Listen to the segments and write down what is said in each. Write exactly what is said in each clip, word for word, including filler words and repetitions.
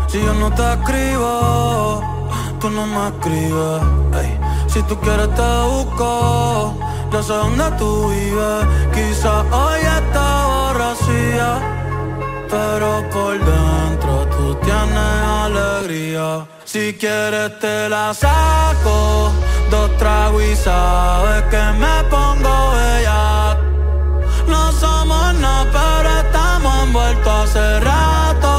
Si yo no te escribo, tú no me escribes. Ey. Si tú quieres te busco, yo sé dónde tú vives. Quizás hoy está borracía, pero por dentro tú tienes alegría. Si quieres te la saco, dos tragos y sabes que me pongo bella. No somos nada, pero estamos envueltos hace rato.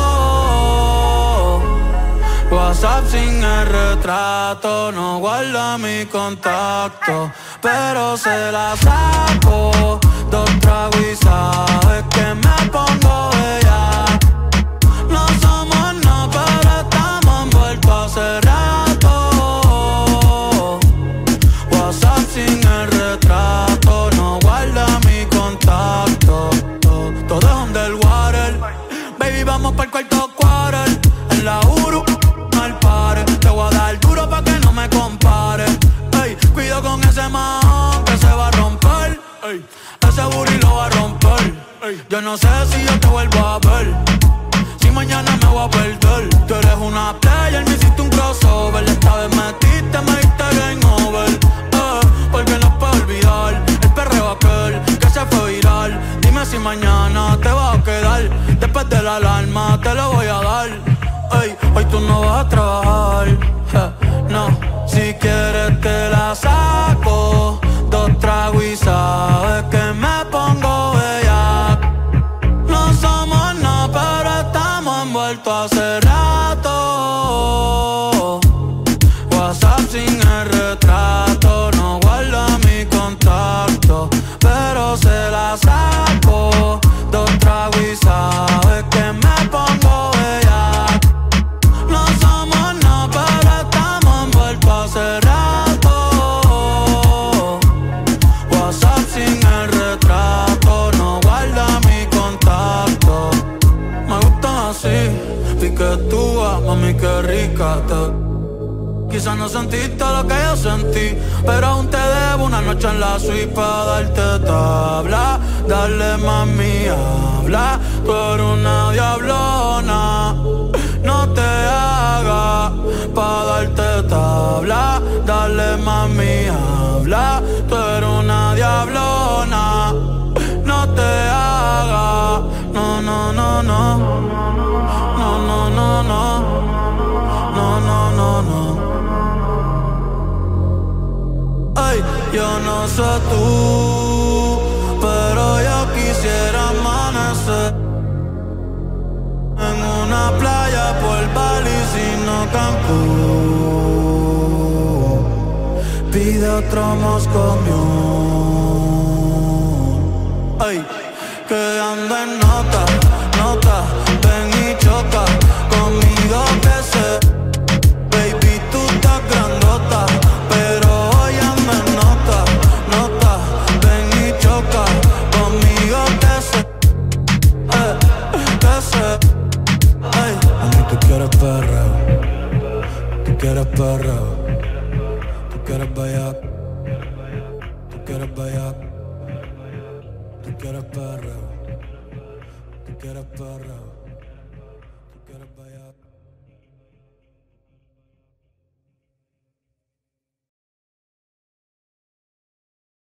WhatsApp sin el retrato, no guarda mi contacto, pero se la saco, dos tragos y sabes que me pongo bella. No somos nada, pero estamos envueltos hace rato. WhatsApp sin el retrato, no guarda mi contacto. Todo, todo es underwater. Baby, vamos pa'l cuarto quarter. En la Uru, al pare. Te voy a dar duro pa' que no me compare. Ey, cuido con ese man que se va a romper. Ey, ese booty lo va a romper. Ey, yo no sé si yo te vuelvo a ver, si mañana me voy a perder. Tú eres una player, me hiciste un crossover. Esta vez metiste, me diste game over. Eh, porque no puedo olvidar el perreo aquel que se fue viral. Dime si mañana te vas a quedar. Después de la alarma te lo voy a dar. Ey, hoy tú no vas a trabajar. Eh, no, si quieres te la saco, dos tragos y sabes que me pongo bella. No somos nada, pero estamos envueltos hace rato. WhatsApp sin el retrato, no guarda mi contacto, pero se la saco, dos tragos y sabes que me pongo bella. No somos nada, pero estamos envueltos hace rato. WhatsApp sin el retrato, no guarda mi contacto. Me gustan así, piquetúa, mami qué rica te. Quizás no sentiste lo que yo sentí, pero aún te debo una noche en la suite pa' darte tabla. Dale mami, habla, tú eres una diablona. No te hagas pa' darte tabla. Dale mami, habla, tú eres una diablona. No te hagas, no, no, no, no. No, no, no, no. No, no, no, no. Ay, yo no sé tú, pero yo quisiera amanecer en una playa por Bali, sino Cancún. Pide otro Moscow Mule. Ay, que anda en nota, nota, ven y choca conmigo que sé. Baby, tú estás grandota, pero hoy anda en nota, nota, ven y choca conmigo que sé, eh, que sé. Ay, mami, tú quieres perreo, tú quieres perreo, tú quieres bellac, tú quieres bellac, tú quieres perreo, tú quieres perreo, tú quieres bellac.